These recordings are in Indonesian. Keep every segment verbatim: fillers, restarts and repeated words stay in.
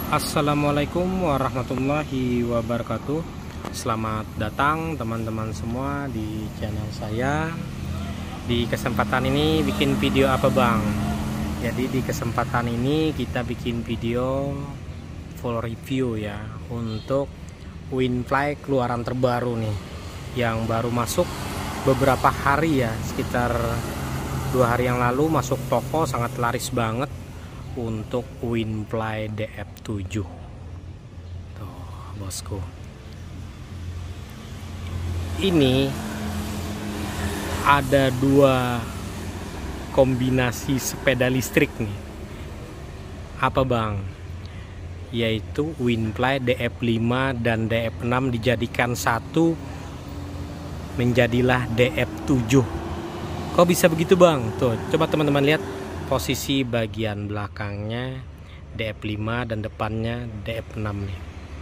Assalamualaikum warahmatullahi wabarakatuh. Selamat datang teman-teman semua di channel saya. Di kesempatan ini bikin video apa bang? Jadi di kesempatan ini kita bikin video full review ya untuk Winfly keluaran terbaru nih, yang baru masuk beberapa hari ya, sekitar dua hari yang lalu masuk toko, sangat laris banget untuk Winfly D F tujuh. Tuh bosku, ini ada dua kombinasi sepeda listrik nih. Apa bang? Yaitu Winfly D F lima dan D F enam dijadikan satu menjadilah D F tujuh. Kok bisa begitu bang? Tuh coba teman-teman lihat posisi bagian belakangnya D F lima dan depannya D F enam nih.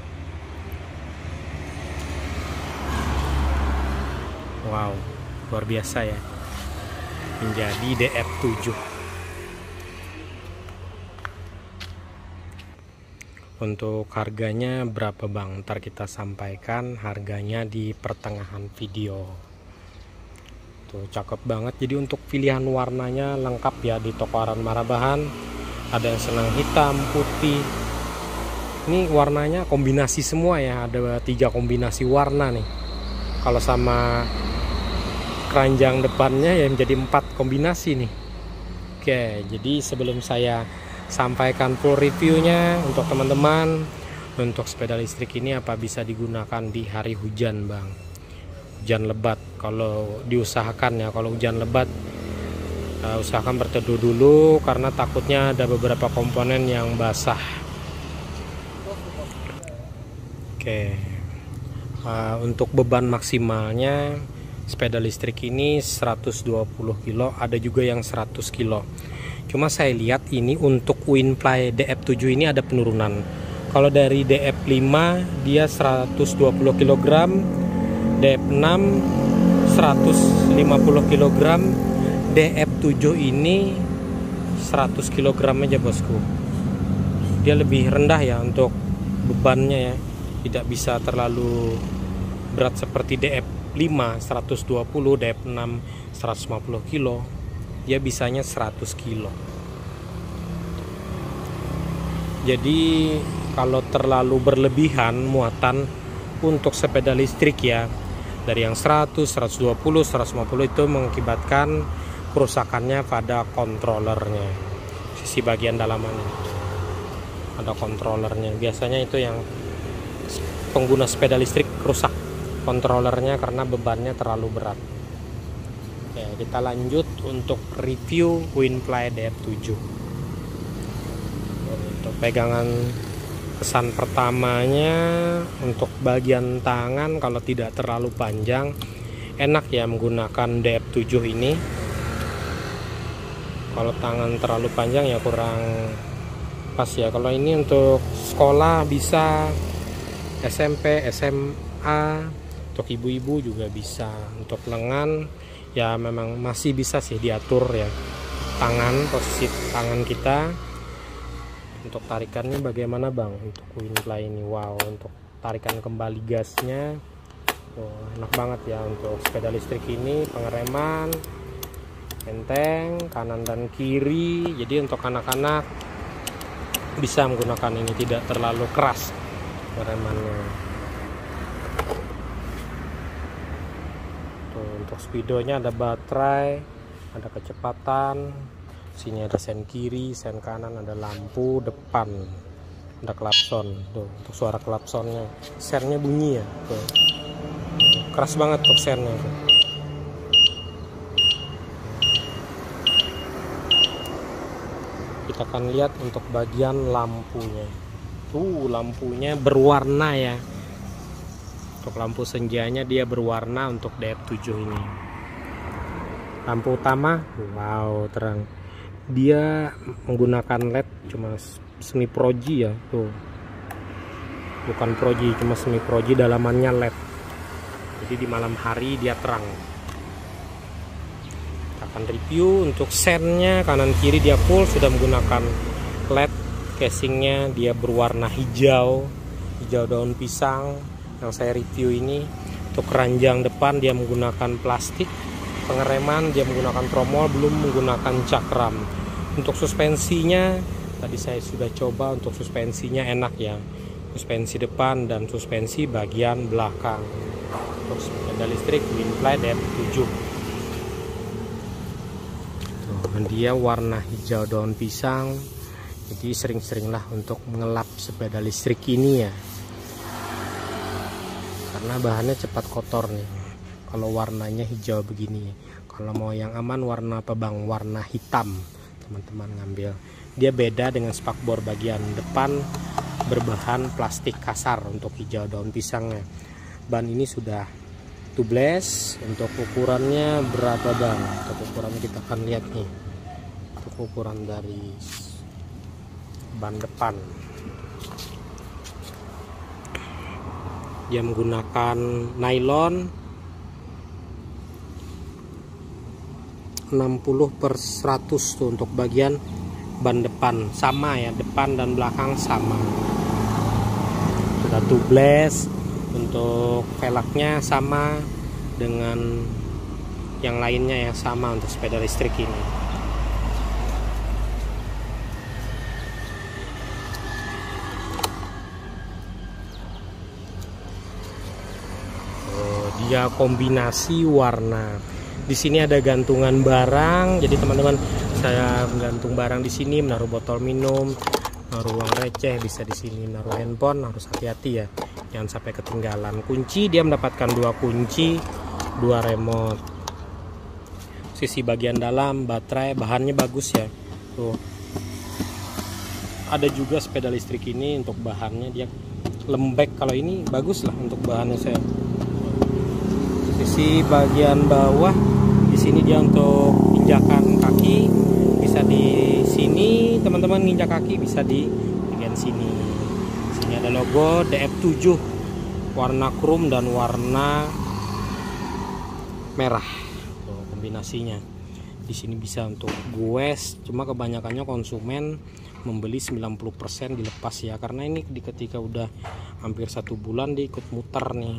Wow, luar biasa ya, menjadi D F tujuh. Untuk harganya berapa bang? Ntar kita sampaikan harganya di pertengahan video. Tuh cakep banget. Jadi untuk pilihan warnanya lengkap ya di toko Aran Marabahan. Ada yang senang hitam, putih. Ini warnanya kombinasi semua ya, ada tiga kombinasi warna nih. Kalau sama keranjang depannya ya menjadi empat kombinasi nih. Oke, jadi sebelum saya sampaikan full reviewnya untuk teman-teman, untuk sepeda listrik ini apa bisa digunakan di hari hujan bang? Hujan lebat, kalau diusahakan ya, kalau hujan lebat uh, usahakan berteduh dulu karena takutnya ada beberapa komponen yang basah. Oke, uh, untuk beban maksimalnya sepeda listrik ini seratus dua puluh kilo, ada juga yang seratus kilo. Cuma saya lihat ini untuk Winfly D F tujuh ini ada penurunan. Kalau dari D F lima dia seratus dua puluh kilogram, D F enam seratus lima puluh kilogram, D F tujuh ini seratus kilogram aja bosku. Dia lebih rendah ya untuk bebannya ya, tidak bisa terlalu berat seperti D F lima seratus dua puluh, D F enam seratus lima puluh kilo. Dia bisanya seratus kilo. Jadi kalau terlalu berlebihan muatan untuk sepeda listrik ya, dari yang seratus, seratus dua puluh, seratus lima puluh itu mengakibatkan kerusakannya pada kontrolernya. Sisi bagian dalamannya ada kontrolernya. Biasanya itu yang pengguna sepeda listrik rusak kontrolernya karena bebannya terlalu berat. Oke, kita lanjut untuk review Winfly D F tujuh. Untuk pegangan kesan pertamanya, untuk bagian tangan kalau tidak terlalu panjang enak ya menggunakan D F tujuh ini. Kalau tangan terlalu panjang ya kurang pas ya. Kalau ini untuk sekolah bisa, S M P, S M A, untuk ibu-ibu juga bisa. Untuk lengan ya memang masih bisa sih diatur ya tangan, posisi tangan kita. Untuk tarikannya bagaimana bang untuk Winfly ini? Wow, untuk tarikan kembali gasnya oh, enak banget ya untuk sepeda listrik ini. Pengereman enteng kanan dan kiri, jadi untuk anak-anak bisa menggunakan ini, tidak terlalu keras pengeremannya. Untuk speedonya ada baterai, ada kecepatan, sini ada sen kiri, sen kanan, ada lampu depan, ada klakson. Tuh, untuk suara klaksonnya, sennya bunyi ya, tuh. Keras banget untuk sennya tuh. Kita akan lihat untuk bagian lampunya. Tuh lampunya berwarna ya. Untuk lampu senjanya dia berwarna untuk D F tujuh ini. Lampu utama, wow terang. Dia menggunakan L E D cuma semi proji ya, tuh. Bukan proji, cuma semi proji, dalamannya L E D. Jadi di malam hari dia terang. Kita akan review untuk sennya kanan kiri dia full sudah menggunakan L E D. Oke, casingnya dia berwarna hijau, hijau daun pisang yang saya review ini. Untuk keranjang depan dia menggunakan plastik, pengereman dia menggunakan tromol, belum menggunakan cakram. Untuk suspensinya tadi saya sudah coba, untuk suspensinya enak ya, suspensi depan dan suspensi bagian belakang. Untuk sepeda listrik Winfly D F tujuh, tuh, dia warna hijau daun pisang. Jadi sering-seringlah untuk mengelap sepeda listrik ini ya, karena bahannya cepat kotor nih kalau warnanya hijau begini. Kalau mau yang aman warna apa bang? Warna hitam teman-teman ngambil. Dia beda dengan spakbor bagian depan berbahan plastik kasar untuk hijau daun pisangnya. Ban ini sudah tubeless. Untuk ukurannya berapa bang? Untuk ukurannya kita akan lihat nih, untuk ukuran dari ban depan. Dia menggunakan nylon enam puluh per seratus tuh untuk bagian ban depan, sama ya, depan dan belakang sama. Sudah tubeless. Untuk velgnya sama dengan yang lainnya ya, sama untuk sepeda listrik ini. Oh, dia kombinasi warna. Di sini ada gantungan barang, jadi teman-teman saya menggantung barang di sini, menaruh botol minum, naruh uang receh, bisa di sini naruh handphone. Harus hati-hati ya, jangan sampai ketinggalan. Kunci dia mendapatkan dua kunci, dua remote. Sisi bagian dalam baterai, bahannya bagus ya. Tuh, ada juga sepeda listrik ini untuk bahannya dia lembek. Kalau ini bagus lah untuk bahannya saya. Sisi bagian bawah di sini dia untuk injakan kaki, bisa di sini teman-teman nginjak kaki, bisa di bagian sini. Sini ada logo D F tujuh warna krum dan warna merah. Tuh, kombinasinya. Di sini bisa untuk goes, cuma kebanyakannya konsumen membeli sembilan puluh persen dilepas ya, karena ini di ketika udah hampir satu bulan dia ikut muter nih.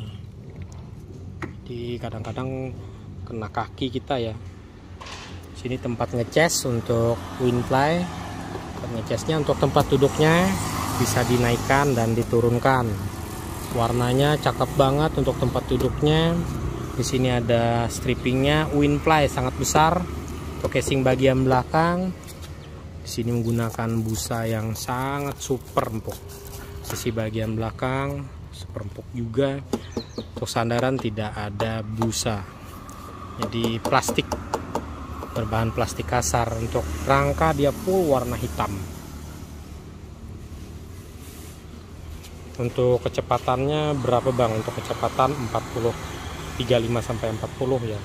Di kadang-kadang kena kaki kita ya. Sini tempat ngecas untuk Winfly. Ngecasnya untuk tempat duduknya bisa dinaikkan dan diturunkan. Warnanya cakep banget untuk tempat duduknya. Di sini ada strippingnya Winfly sangat besar. Untuk casing bagian belakang, di sini menggunakan busa yang sangat super empuk. Sisi bagian belakang super empuk juga. Untuk sandaran tidak ada busa, jadi plastik, berbahan plastik kasar. Untuk rangka dia full warna hitam. Untuk kecepatannya berapa bang? Untuk kecepatan empat puluh, tiga puluh lima sampai empat puluh ya.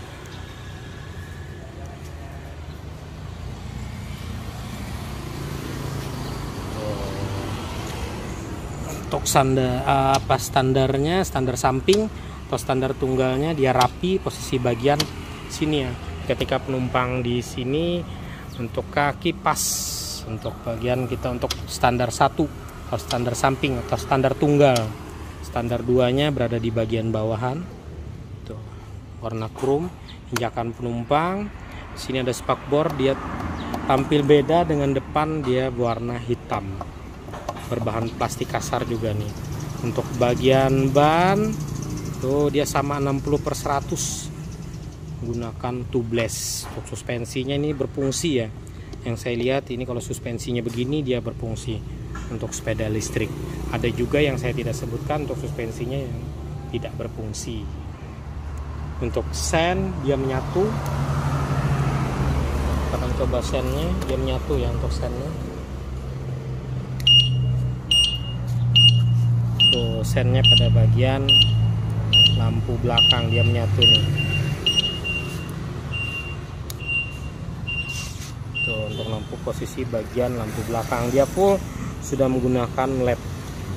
Untuk standar apa standarnya, standar samping atau standar tunggalnya dia rapi, posisi bagian sini ya. Ketika penumpang di sini untuk kaki pas. Untuk bagian kita untuk standar satu atau standar samping atau standar tunggal. Standar duanya berada di bagian bawahan. Tuh, warna krum, injakan penumpang. Di sini ada spakbor, dia tampil beda dengan depan, dia warna hitam. Berbahan plastik kasar juga nih. Untuk bagian ban tuh dia sama enam puluh per seratus, menggunakan tubeless. Untuk suspensinya ini berfungsi ya, yang saya lihat ini kalau suspensinya begini dia berfungsi untuk sepeda listrik. Ada juga yang saya tidak sebutkan untuk suspensinya yang tidak berfungsi. Untuk sen dia menyatu, kita akan coba sennya, dia menyatu ya untuk sennya. Tuh, sennya pada bagian lampu belakang dia menyatu nih. Tuh, untuk lampu posisi bagian lampu belakang dia full sudah menggunakan L E D.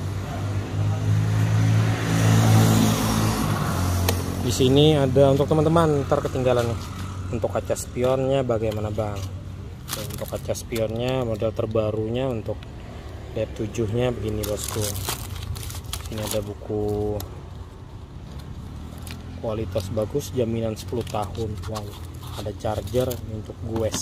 Di sini ada untuk teman-teman ntar ketinggalan nih. Untuk kaca spionnya bagaimana bang? Tuh, untuk kaca spionnya model terbarunya untuk D F tujuh nya begini bosku. Ini ada buku kualitas bagus, jaminan sepuluh tahun. Wow, ada charger untuk Gues.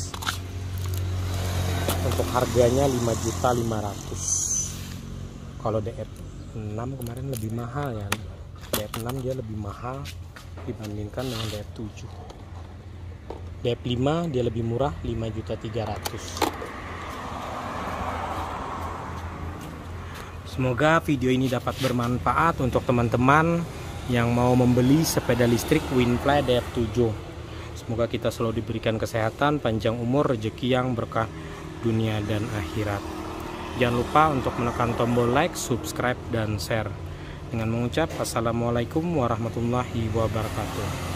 Untuk harganya lima juta lima ratus ribu. Kalau D F enam kemarin lebih mahal ya. D F enam dia lebih mahal dibandingkan dengan D F tujuh. D F lima dia lebih murah, lima juta tiga ratus ribu. Semoga video ini dapat bermanfaat untuk teman-teman yang mau membeli sepeda listrik Winfly D F tujuh. Semoga kita selalu diberikan kesehatan, panjang umur, rezeki yang berkah dunia dan akhirat. Jangan lupa untuk menekan tombol like, subscribe, dan share. Dengan mengucap assalamualaikum warahmatullahi wabarakatuh.